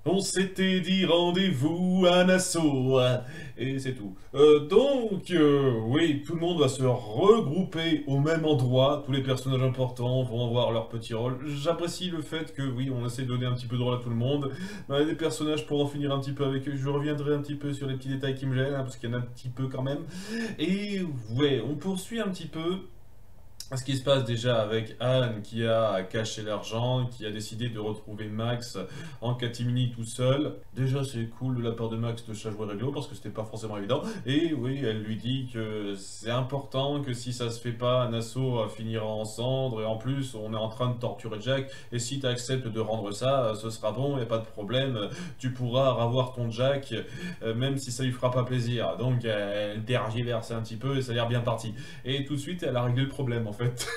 On s'était dit rendez-vous à Nassau, et c'est tout. Oui, tout le monde va se regrouper au même endroit, tous les personnages importants vont avoir leur petit rôle. J'apprécie le fait que, oui, on essaie de donner un petit peu de rôle à tout le monde. Les personnages, pour en finir un petit peu avec eux, je reviendrai un petit peu sur les petits détails qui me gênent, parce qu'il y en a un petit peu quand même. Et ouais, on poursuit un petit peu ce qui se passe déjà avec Anne qui a caché l'argent, qui a décidé de retrouver Max en catimini tout seul. Déjà c'est cool de la part de Max de se jouer réglo parce que c'était pas forcément évident. Et oui, elle lui dit que c'est important, que si ça se fait pas, Nassau finira en cendres et en plus on est en train de torturer Jack et si tu acceptes de rendre ça, ce sera bon, y a pas de problème, tu pourras revoir ton Jack même si ça lui fera pas plaisir. Donc elle tergiverse un petit peu et ça a l'air bien parti. Et tout de suite, elle a réglé le problème en fait.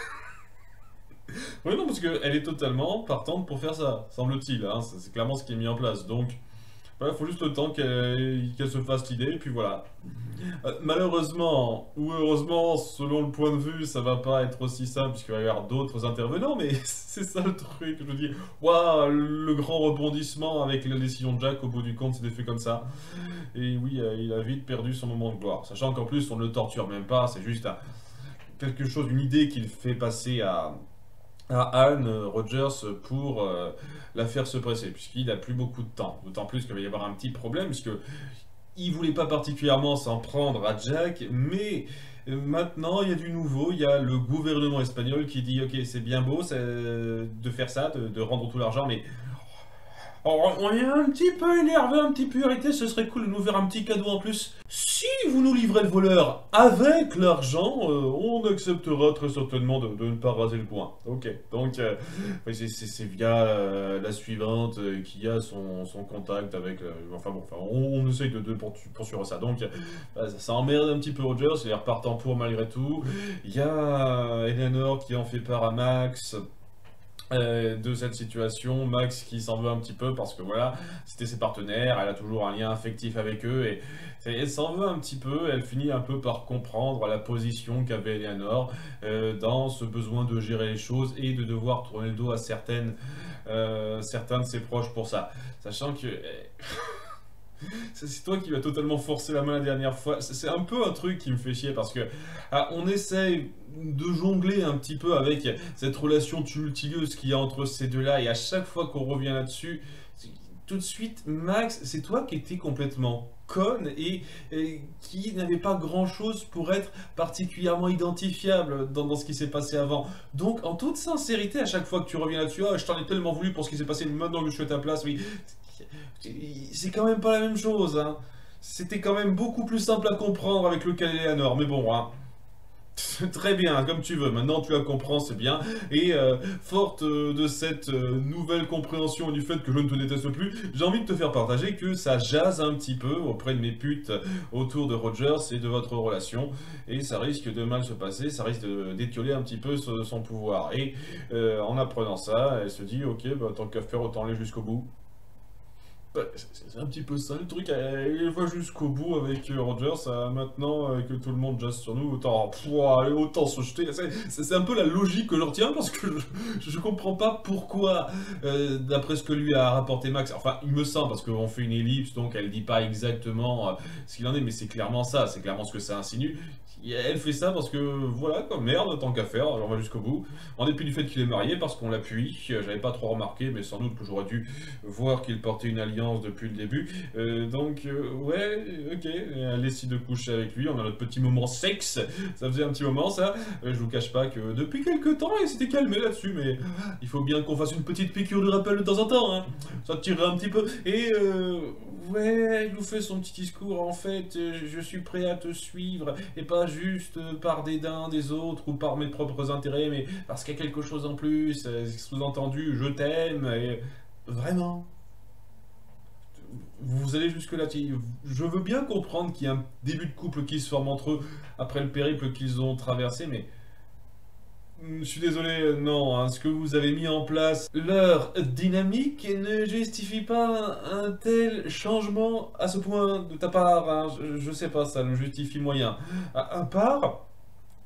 Oui, non, parce qu'elle est totalement partante pour faire ça, semble-t-il. Hein. C'est clairement ce qui est mis en place. Donc, il faut juste le temps qu'elle se fasse l'idée, et puis voilà. Malheureusement, ou heureusement, selon le point de vue, ça va pas être aussi simple, puisqu'il va y avoir d'autres intervenants, mais c'est ça le truc. Je veux dire, waouh, le grand rebondissement avec la décision de Jack, au bout du compte, c'était fait comme ça. Et oui, il a vite perdu son moment de gloire. Sachant qu'en plus, on ne le torture même pas, c'est juste quelque chose, une idée qu'il fait passer à Anne Rogers pour la faire se presser, puisqu'il n'a plus beaucoup de temps. D'autant plus qu'il va y avoir un petit problème, puisque il voulait pas particulièrement s'en prendre à Jack, mais maintenant il y a du nouveau, il y a le gouvernement espagnol qui dit ok c'est bien beau de faire ça, de rendre tout l'argent, mais on est un petit peu énervé, un petit peu irrité, ce serait cool de nous faire un petit cadeau en plus. Si vous nous livrez le voleur avec l'argent, on acceptera très certainement de ne pas raser le coin. Ok, donc ouais, c'est via la suivante qui a son contact avec... on essaye de poursuivre ça. Donc ça emmerde un petit peu Roger, il est repartant pour malgré tout. Il y a Eleanor qui en fait part à Max de cette situation, Max qui s'en veut un petit peu parce que voilà, c'était ses partenaires, elle a toujours un lien affectif avec eux et elle s'en veut un petit peu, elle finit un peu par comprendre la position qu'avait Eleanor dans ce besoin de gérer les choses et de devoir tourner le dos à certains de ses proches pour ça. Sachant que c'est toi qui m'as totalement forcé la main la dernière fois. C'est un peu un truc qui me fait chier parce que on essaye de jongler un petit peu avec cette relation tumultueuse qu'il y a entre ces deux-là et à chaque fois qu'on revient là-dessus, tout de suite, Max, c'est toi qui étais complètement conne et qui n'avait pas grand-chose pour être particulièrement identifiable dans ce qui s'est passé avant. Donc, en toute sincérité, à chaque fois que tu reviens là-dessus, ah, je t'en ai tellement voulu pour ce qui s'est passé maintenant que je suis à ta place, oui, c'est quand même pas la même chose, hein. C'était quand même beaucoup plus simple à comprendre avec le cas Eleanor, mais bon, hein. Très bien, comme tu veux. Maintenant, tu la comprends, c'est bien. Et forte de cette nouvelle compréhension et du fait que je ne te déteste plus, j'ai envie de te faire partager que ça jase un petit peu auprès de mes putes autour de Rogers et de votre relation. Et ça risque de mal se passer, ça risque d'étioler un petit peu son pouvoir. Et en apprenant ça, elle se dit, ok, bah, tant qu'à faire, autant aller jusqu'au bout. Bah, c'est un petit peu ça le truc, elle va jusqu'au bout avec Rogers, maintenant que tout le monde jase sur nous, autant se jeter. C'est un peu la logique que je retiens parce que je comprends pas pourquoi, d'après ce que lui a rapporté Max, enfin il me semble parce qu'on fait une ellipse donc elle dit pas exactement ce qu'il en est, mais c'est clairement ça, c'est clairement ce que ça insinue. Elle fait ça parce que voilà quoi, merde, tant qu'à faire, alors on va jusqu'au bout. En dépit du fait qu'il est marié, parce qu'on l'appuie, j'avais pas trop remarqué, mais sans doute que j'aurais dû voir qu'il portait une alliance depuis le début. Ouais, ok, elle décide de coucher avec lui, on a notre petit moment sexe, ça faisait un petit moment ça. Je vous cache pas que depuis quelques temps, il s'était calmé là-dessus, mais il faut bien qu'on fasse une petite piqûre de rappel de temps en temps, hein. Ça tirerait un petit peu. Et ouais, il nous fait son petit discours, en fait, je suis prêt à te suivre, et pas juste par dédain des autres ou par mes propres intérêts, mais parce qu'il y a quelque chose en plus, sous-entendu, je t'aime, et vraiment. Vous allez jusque-là, je veux bien comprendre qu'il y a un début de couple qui se forme entre eux après le périple qu'ils ont traversé, mais je suis désolé, non, hein, ce que vous avez mis en place, leur dynamique ne justifie pas un tel changement à ce point de ta part, hein, je sais pas, ça le justifie moyen. À part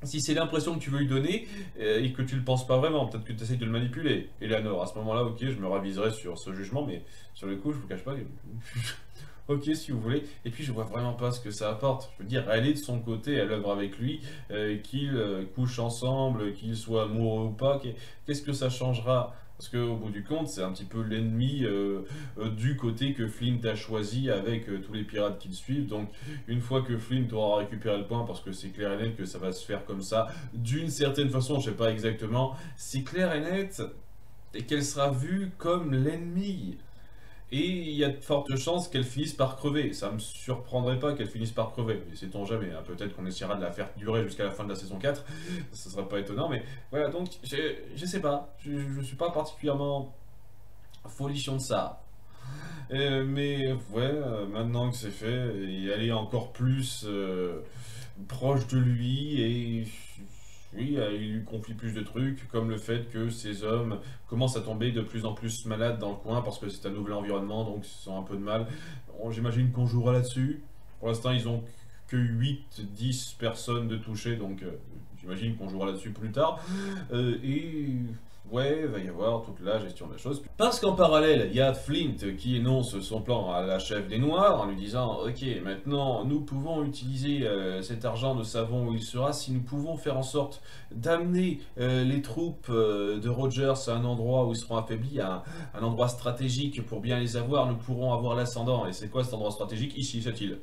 si c'est l'impression que tu veux lui donner et que tu le penses pas vraiment, peut-être que tu essayes de le manipuler. Eleanor, à ce moment-là, ok, je me raviserai sur ce jugement, mais sur le coup, je vous cache pas que... Ok, si vous voulez. Et puis, je vois vraiment pas ce que ça apporte. Je veux dire, elle est de son côté, elle œuvre avec lui, qu'ils couchent ensemble, qu'ils soient amoureux ou pas. Qu'est-ce que ça changera? Parce qu'au bout du compte, c'est un petit peu l'ennemi du côté que Flint a choisi avec tous les pirates qui le suivent. Donc, une fois que Flint aura récupéré le point, parce que c'est clair et net que ça va se faire comme ça, d'une certaine façon, je sais pas exactement, c'est clair et net et qu'elle sera vue comme l'ennemi. Et il y a de fortes chances qu'elle finisse par crever. Ça me surprendrait pas qu'elle finisse par crever. Mais sait-on jamais, hein. Peut-être qu'on essaiera de la faire durer jusqu'à la fin de la saison 4. Ce serait pas étonnant, mais voilà, donc je sais pas. Je suis pas particulièrement folichon de ça. Mais ouais, maintenant que c'est fait, et elle est encore plus proche de lui et oui, il lui confie plus de trucs, comme le fait que ces hommes commencent à tomber de plus en plus malades dans le coin parce que c'est un nouvel environnement, donc ils ont un peu de mal. Bon, j'imagine qu'on jouera là-dessus. Pour l'instant, ils ont que 8-10 personnes de toucher, donc j'imagine qu'on jouera là-dessus plus tard. Et ouais, il va y avoir toute la gestion de la chose. Parce qu'en parallèle, il y a Flint qui énonce son plan à la chef des Noirs en lui disant « Ok, maintenant, nous pouvons utiliser cet argent, nous savons où il sera, si nous pouvons faire en sorte d'amener les troupes de Rogers à un endroit où ils seront affaiblis, à un endroit stratégique pour bien les avoir, nous pourrons avoir l'ascendant. » Et c'est quoi cet endroit stratégique? Ici, cette île.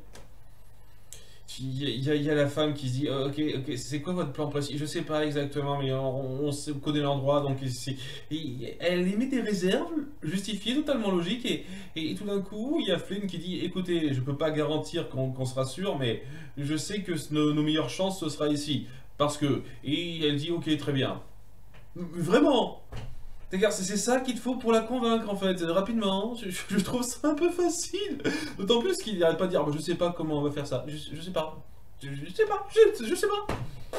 Il y a la femme qui se dit ok, c'est quoi votre plan précis? Je sais pas exactement, mais on connaît l'endroit, donc elle émet des réserves justifiées, totalement logiques, et tout d'un coup, il y a Flynn qui dit écoutez, je peux pas garantir qu'on sera sûr, mais je sais que nos meilleures chances, ce sera ici. Parce que. Et elle dit ok, très bien. Vraiment! Regarde, c'est ça qu'il te faut pour la convaincre en fait, rapidement. Je trouve ça un peu facile. D'autant plus qu'il n'arrête pas de dire je sais pas comment on va faire ça. Je sais pas. Je sais pas. Je sais pas.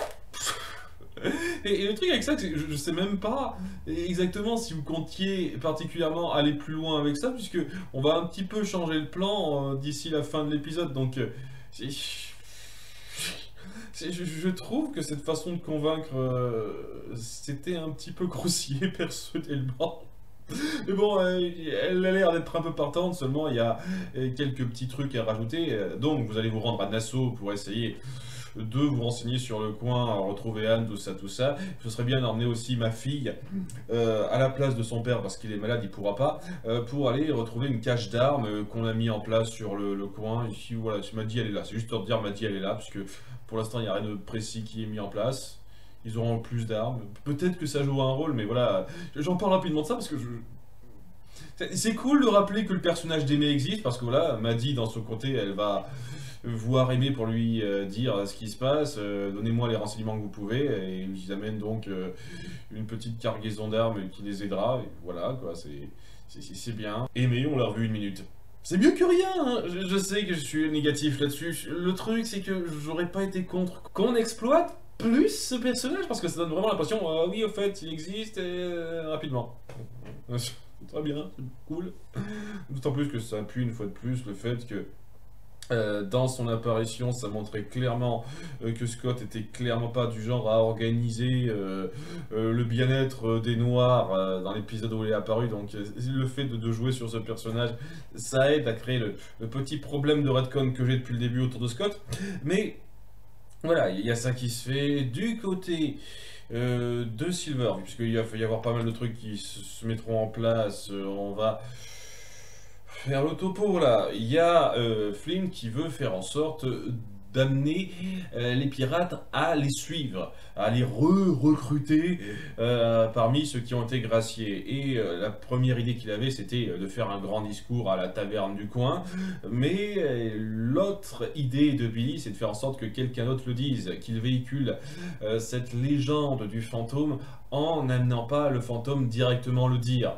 Et le truc avec ça, c'est que je sais même pas exactement si vous comptiez particulièrement aller plus loin avec ça, puisque on va un petit peu changer le plan d'ici la fin de l'épisode. Donc, je trouve que cette façon de convaincre, c'était un petit peu grossier personnellement. Mais bon, elle a l'air d'être un peu partante, seulement il y a quelques petits trucs à rajouter. Donc vous allez vous rendre à Nassau pour essayer de vous renseigner sur le coin, retrouver Anne, tout ça, tout ça. Ce serait bien d'emmener aussi ma fille à la place de son père parce qu'il est malade, il pourra pas, pour aller retrouver une cache d'armes qu'on a mis en place sur le coin. Ici, voilà, Maddie elle est là. C'est juste pour dire Maddie elle est là, puisque pour l'instant il n'y a rien de précis qui est mis en place. Ils auront plus d'armes. Peut-être que ça jouera un rôle, mais voilà. J'en parle rapidement de ça parce que c'est cool de rappeler que le personnage d'Aimé existe parce que voilà, Maddie dans son côté, elle va voir Aimé pour lui dire ce qui se passe, donnez-moi les renseignements que vous pouvez, et ils amènent donc une petite cargaison d'armes qui les aidera, et voilà quoi, c'est bien. Aimé, on l'a revu une minute. C'est mieux que rien, hein. Je sais que je suis négatif là-dessus. Le truc, c'est que j'aurais pas été contre qu'on exploite plus ce personnage, parce que ça donne vraiment l'impression, oui, au fait, il existe, et rapidement. Très bien, c'est cool. D'autant plus que ça appuie une fois de plus le fait que dans son apparition, ça montrait clairement que Scott était clairement pas du genre à organiser le bien-être des Noirs dans l'épisode où il est apparu. Donc le fait de jouer sur ce personnage, ça aide à créer le petit problème de retcon que j'ai depuis le début autour de Scott. Mais voilà, il y a ça qui se fait du côté de Silver, puisqu'il va y avoir pas mal de trucs qui se mettront en place. On va faire le topo là. Il y a Flynn qui veut faire en sorte d'amener les pirates à les suivre, à les recruter parmi ceux qui ont été graciés. Et la première idée qu'il avait, c'était de faire un grand discours à la taverne du coin. Mais l'autre idée de Billy, c'est de faire en sorte que quelqu'un d'autre le dise, qu'il véhicule cette légende du fantôme en n'amenant pas le fantôme directement le dire.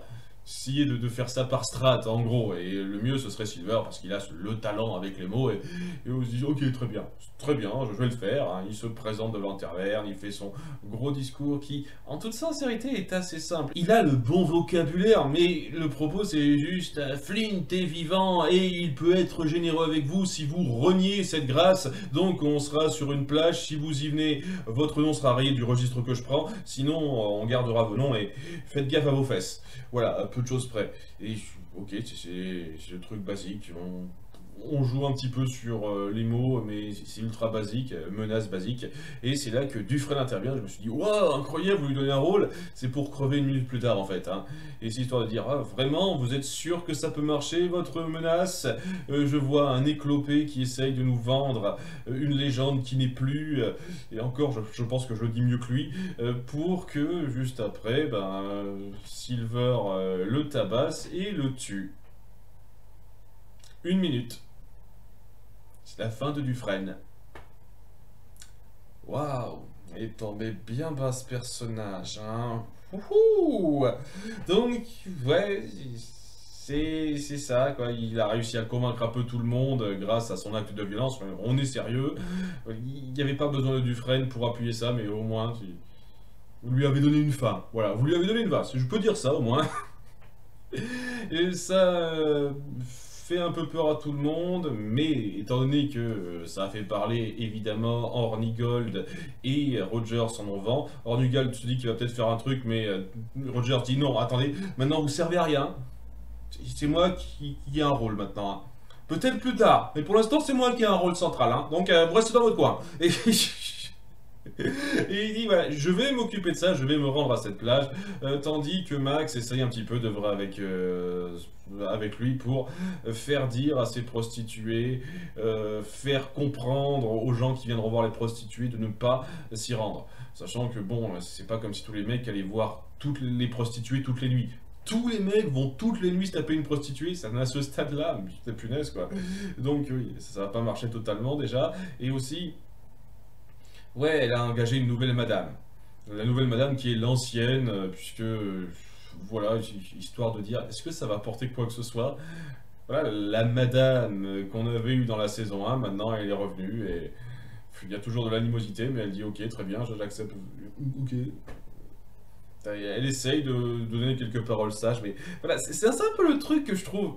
essayer de faire ça par strat, en gros. Et le mieux, ce serait Silver, parce qu'il a le talent avec les mots. Et on se dit, ok, très bien, je vais le faire. Hein. Il se présente devant Taverne, il fait son gros discours qui, en toute sincérité, est assez simple. Il a le bon vocabulaire, mais le propos, c'est juste, Flint est vivant et il peut être généreux avec vous si vous reniez cette grâce. Donc, on sera sur une plage. Si vous y venez, votre nom sera rayé du registre que je prends. Sinon, on gardera vos noms et faites gaffe à vos fesses. Voilà, à peu de choses près. Et ok, c'est le truc basique. On joue un petit peu sur les mots, mais c'est ultra basique, menace basique. Et c'est là que Dufresne intervient. Je me suis dit, waouh, incroyable, vous lui donnez un rôle. C'est pour crever une minute plus tard en fait. Hein. Et c'est histoire de dire, ah, vraiment, vous êtes sûr que ça peut marcher votre menace? Je vois un éclopé qui essaye de nous vendre une légende qui n'est plus. Et encore, je pense que je le dis mieux que lui. Pour que juste après, Silver le tabasse et le tue. Une minute. C'est la fin de Dufresne. Waouh! Il est tombé bien bas ce personnage, hein. Ouhou! Donc, ouais, c'est ça, quoi. Il a réussi à convaincre un peu tout le monde grâce à son acte de violence. On est sérieux. Il n'y avait pas besoin de Dufresne pour appuyer ça, mais au moins, vous lui avez donné une fin. Voilà, vous lui avez donné une fin. Je peux dire ça, au moins. Et ça fait un peu peur à tout le monde, mais étant donné que ça a fait parler évidemment Hornigold et Rogers en ont vent, Hornigold se dit qu'il va peut-être faire un truc, mais Rogers dit non, attendez, maintenant vous servez à rien, c'est moi qui ai un rôle maintenant. Hein. Peut-être plus tard, mais pour l'instant c'est moi qui ai un rôle central, hein. Donc vous restez dans votre coin. Et il dit, voilà, je vais m'occuper de ça, je vais me rendre à cette plage, tandis que Max essaye un petit peu d'œuvrer avec lui pour faire dire à ses prostituées, faire comprendre aux gens qui viendront voir les prostituées de ne pas s'y rendre. Sachant que bon, c'est pas comme si tous les mecs allaient voir toutes les prostituées toutes les nuits. Tous les mecs vont toutes les nuits se taper une prostituée, ça en est à ce stade-là, putain punaise quoi. Donc oui, ça va pas marcher totalement déjà, et aussi... Ouais, elle a engagé une nouvelle madame. La nouvelle madame qui est l'ancienne, puisque, voilà, histoire de dire, est-ce que ça va apporter quoi que ce soit? Voilà, la madame qu'on avait eue dans la saison 1, maintenant elle est revenue, et il y a toujours de l'animosité, mais elle dit, ok, très bien, j'accepte, ok. Elle essaye de donner quelques paroles sages, mais voilà, c'est un peu le truc que je trouve...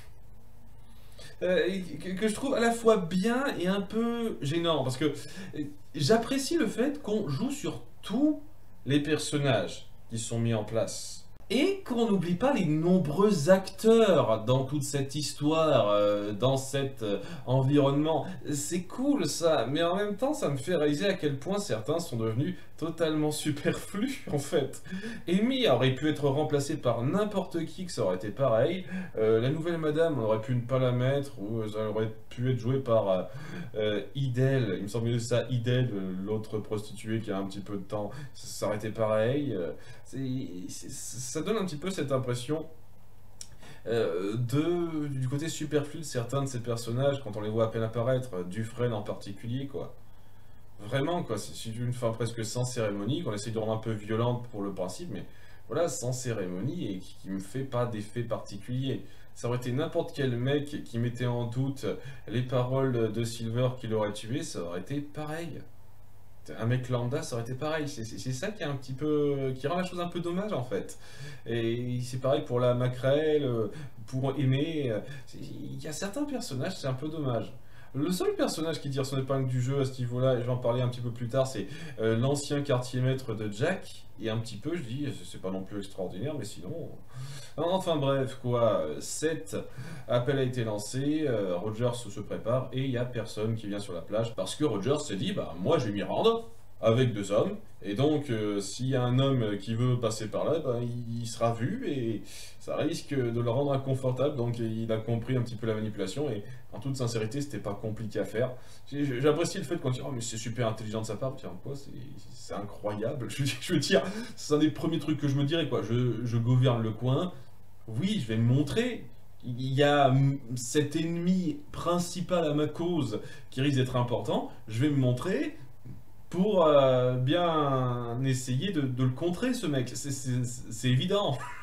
que je trouve à la fois bien et un peu gênant, parce que j'apprécie le fait qu'on joue sur tous les personnages qui sont mis en place. Et qu'on n'oublie pas les nombreux acteurs dans toute cette histoire, dans cet environnement. C'est cool ça, mais en même temps ça me fait réaliser à quel point certains sont devenus totalement superflus en fait. Amy aurait pu être remplacée par n'importe qui, que ça aurait été pareil. La nouvelle madame, on aurait pu ne pas la mettre, ou ça aurait pu être joué par Idel. Il me semble que c'est ça, Idel, l'autre prostituée qui a un petit peu de temps, ça aurait été pareil. Ça donne un petit peu cette impression du côté superflu de certains de ces personnages quand on les voit à peine apparaître, Dufresne en particulier, quoi. Vraiment, quoi, c'est une fin presque sans cérémonie, qu'on essaie de rendre un peu violente pour le principe, mais voilà, sans cérémonie et qui me fait pas d'effet particulier. Ça aurait été n'importe quel mec qui mettait en doute les paroles de Silver qui l'aurait tué, ça aurait été pareil. Un mec lambda, ça aurait été pareil. C'est ça qui est un petit peu, qui rend la chose un peu dommage en fait. Et c'est pareil pour la Maquerelle, pour Aimer. Il y a certains personnages, c'est un peu dommage. Le seul personnage qui tire son épingle du jeu à ce niveau-là, et je vais en parler un petit peu plus tard, c'est l'ancien quartier-maître de Jack. Et un petit peu, je dis, c'est pas non plus extraordinaire, mais sinon... Enfin bref, quoi, cet appel a été lancé, Rogers se prépare, et il n'y a personne qui vient sur la plage, parce que Rogers s'est dit, bah moi je vais m'y rendre, avec 2 hommes, et donc s'il y a un homme qui veut passer par là, bah, il sera vu, et ça risque de le rendre inconfortable, donc il a compris un petit peu la manipulation, et en toute sincérité, c'était pas compliqué à faire. J'apprécie le fait qu'on dise, oh mais c'est super intelligent de sa part, tiens quoi, c'est incroyable, je veux dire, c'est un des premiers trucs que je me dirais, quoi, je gouverne le coin, oui, je vais me montrer. Il y a cet ennemi principal à ma cause qui risque d'être important. Je vais me montrer pour bien essayer de le contrer, ce mec. C'est évident.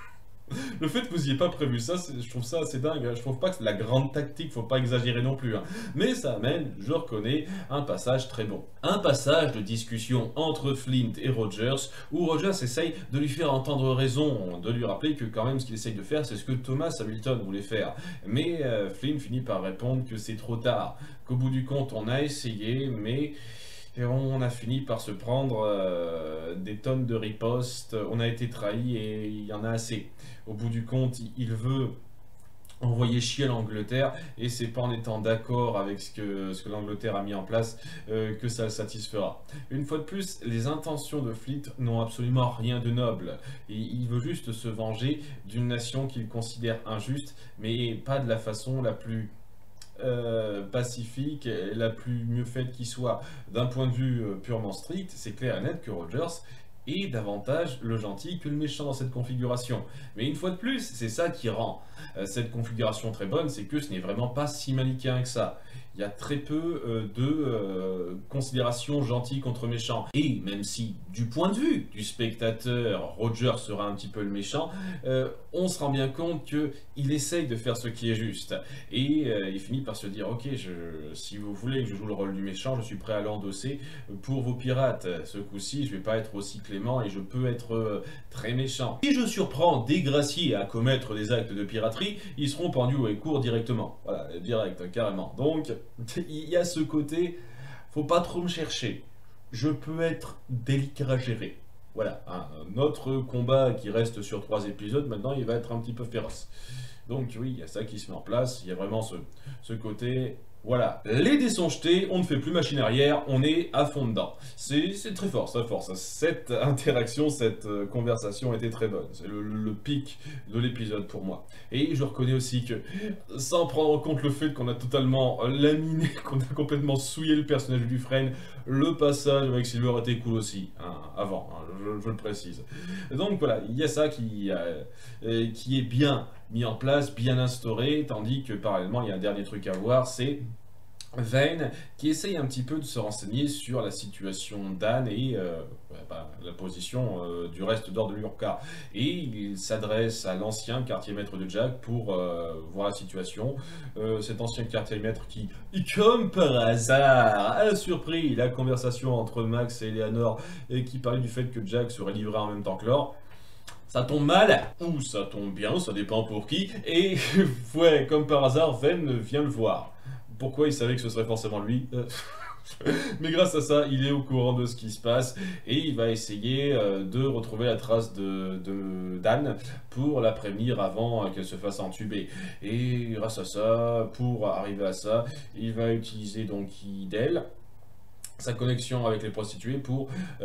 Le fait que vous n'ayez pas prévu ça, je trouve ça assez dingue. Hein. Je trouve pas que c'est la grande tactique, faut pas exagérer non plus. Hein. Mais ça amène, je reconnais, un passage très bon. Un passage de discussion entre Flint et Rogers, où Rogers essaye de lui faire entendre raison, de lui rappeler que quand même ce qu'il essaye de faire, c'est ce que Thomas Hamilton voulait faire. Mais Flint finit par répondre que c'est trop tard, qu'au bout du compte, on a essayé, mais... Et on a fini par se prendre des tonnes de ripostes, on a été trahi et il y en a assez. Au bout du compte, il veut envoyer chier l'Angleterre et c'est pas en étant d'accord avec ce que l'Angleterre a mis en place que ça le satisfera. Une fois de plus, les intentions de Flint n'ont absolument rien de noble. Et il veut juste se venger d'une nation qu'il considère injuste, mais pas de la façon la plus pacifique, la plus mieux faite qui soit. D'un point de vue purement strict, c'est clair et net que Rogers est davantage le gentil que le méchant dans cette configuration. Mais une fois de plus, c'est ça qui rend cette configuration très bonne, c'est que ce n'est vraiment pas si manichéen que ça. Il y a très peu de considération gentil contre méchant. Et même si, du point de vue du spectateur, Roger sera un petit peu le méchant, on se rend bien compte qu'il essaye de faire ce qui est juste. Et il finit par se dire, ok, si vous voulez que je joue le rôle du méchant, je suis prêt à l'endosser pour vos pirates. Ce coup-ci, je vais pas être aussi clément et je peux être très méchant. Si je surprends des graciers à commettre des actes de piraterie, ils seront pendus au cours directement. Voilà, direct, carrément. Donc, il y a ce côté, faut pas trop me chercher. Je peux être délicat à gérer. Voilà, hein, notre combat qui reste sur 3 épisodes, maintenant il va être un petit peu féroce. Donc oui, il y a ça qui se met en place, il y a vraiment ce côté... Voilà, les dés sont jetés, on ne fait plus machine arrière, on est à fond dedans. C'est très fort, très fort. Cette interaction, cette conversation était très bonne. C'est le pic de l'épisode pour moi. Et je reconnais aussi que, sans prendre en compte le fait qu'on a totalement laminé, qu'on a complètement souillé le personnage du Dufresne, le passage avec Silver était cool aussi, hein, avant, hein, je le précise. Donc voilà, il y a ça qui est bien mis en place, bien instauré, tandis que parallèlement, il y a un dernier truc à voir, c'est Vane qui essaye un petit peu de se renseigner sur la situation d'Anne et la position du reste d'Ordre de l'Urquhart. Et il s'adresse à l'ancien quartier maître de Jack pour voir la situation. Cet ancien quartier maître qui, comme par hasard, a surpris la conversation entre Max et Eleanor et qui parlait du fait que Jack serait livré en même temps que Laure. Ça tombe mal, ou ça tombe bien, ça dépend pour qui, et ouais, comme par hasard, Vane vient le voir. Pourquoi il savait que ce serait forcément lui Mais grâce à ça, il est au courant de ce qui se passe, et il va essayer de retrouver la trace d'Anne pour la prévenir avant qu'elle se fasse entuber. Et grâce à ça, pour arriver à ça, il va utiliser donc Idel, sa connexion avec les prostituées pour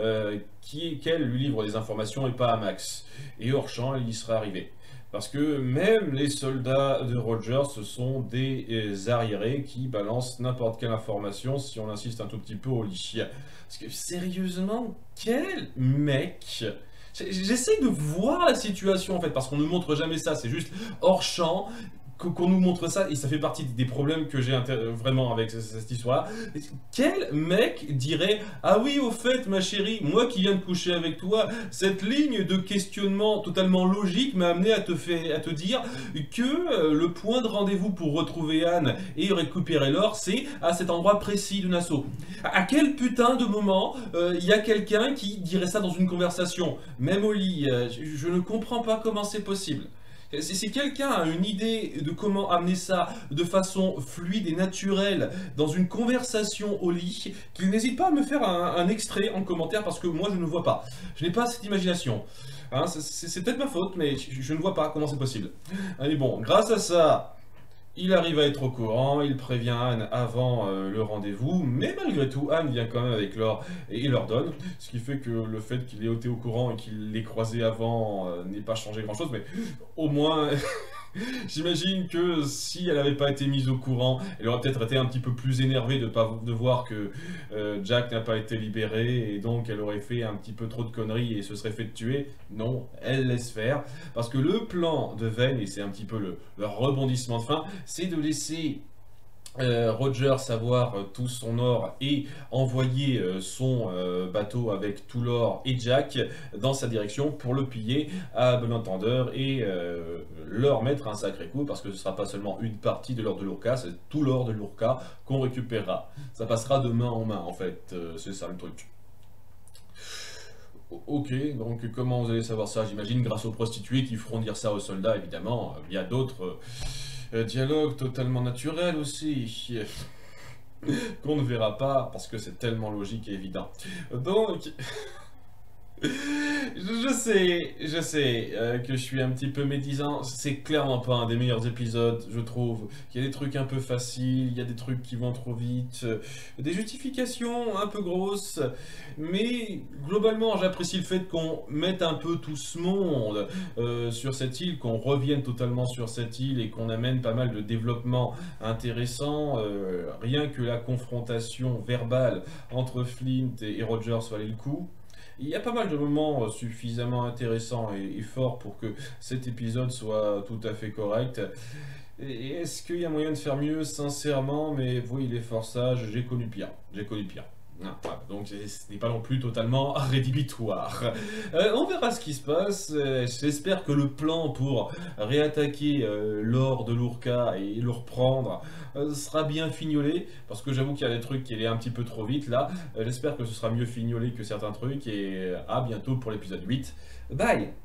qu'elle lui livre des informations et pas à Max. Et hors champ, il y serait arrivé. Parce que même les soldats de Rogers, ce sont des arriérés qui balancent n'importe quelle information si on insiste un tout petit peu au lit. Parce que sérieusement, quel mec! J'essaye de voir la situation en fait, parce qu'on ne montre jamais ça, c'est juste hors champ. Qu'on nous montre ça, et ça fait partie des problèmes que j'ai vraiment avec cette histoire-là. Quel mec dirait « Ah oui, au fait, ma chérie, moi qui viens de coucher avec toi, cette ligne de questionnement totalement logique m'a amené à te dire que le point de rendez-vous pour retrouver Anne et récupérer l'or, c'est à cet endroit précis de Nassau. » À quel putain de moment il y a quelqu'un qui dirait ça dans une conversation, même au lit? Je ne comprends pas comment c'est possible. Si quelqu'un a une idée de comment amener ça de façon fluide et naturelle dans une conversation au lit, qu'il n'hésite pas à me faire un extrait en commentaire parce que moi je ne vois pas. Je n'ai pas cette imagination. Hein, c'est peut-être ma faute, mais je ne vois pas comment c'est possible. Allez bon, grâce à ça, il arrive à être au courant, il prévient Anne avant le rendez-vous, mais malgré tout, Anne vient quand même avec Laure et il leur donne, ce qui fait que le fait qu'il ait été au courant et qu'il l'ait croisé avant n'ait pas changé grand-chose, mais au moins... J'imagine que si elle n'avait pas été mise au courant, elle aurait peut-être été un petit peu plus énervée de voir que Jack n'a pas été libéré et donc elle aurait fait un petit peu trop de conneries et se serait fait tuer. Non, elle laisse faire parce que le plan de Vane, et c'est un petit peu le rebondissement de fin, c'est de laisser Roger savoir tout son or et envoyer son bateau avec tout l'or et Jack dans sa direction pour le piller à bon entendeur et leur mettre un sacré coup parce que ce sera pas seulement une partie de l'or de Lurka, c'est tout l'or de Lurka qu'on récupérera. Ça passera de main en main en fait, c'est ça le truc. Ok, donc comment vous allez savoir ça? J'imagine grâce aux prostituées qui feront dire ça aux soldats, évidemment. Il y a d'autres dialogues totalement naturels aussi, qu'on ne verra pas parce que c'est tellement logique et évident. Donc, je sais que je suis un petit peu médisant. C'est clairement pas un des meilleurs épisodes, je trouve. Il y a des trucs un peu faciles, il y a des trucs qui vont trop vite, des justifications un peu grosses. Mais globalement, j'apprécie le fait qu'on mette un peu tout ce monde sur cette île, qu'on revienne totalement sur cette île et qu'on amène pas mal de développement intéressant. Rien que la confrontation verbale entre Flint et Rogers valait le coup. Il y a pas mal de moments suffisamment intéressants et forts pour que cet épisode soit tout à fait correct. Et est-ce qu'il y a moyen de faire mieux? Sincèrement, mais oui, il est fort sage, j'ai connu pire. J'ai connu pire. Ah, voilà. Donc ce n'est pas non plus totalement rédhibitoire. On verra ce qui se passe. J'espère que le plan pour réattaquer l'or de Lurka et le reprendre sera bien fignolé. Parce que j'avoue qu'il y a des trucs qui allaient un petit peu trop vite là. J'espère que ce sera mieux fignolé que certains trucs. Et à bientôt pour l'épisode 8. Bye!